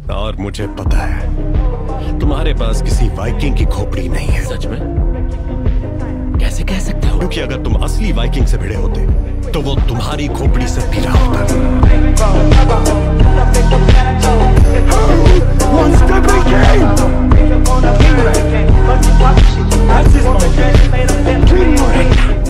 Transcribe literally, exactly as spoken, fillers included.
और मुझे पता है तुम्हारे पास किसी वाइकिंग की खोपड़ी नहीं है। सच में? कैसे कह सकते हो? क्योंकि अगर तुम असली वाइकिंग से भिड़े होते तो वो तुम्हारी खोपड़ी से भिड़ा होता। One step again!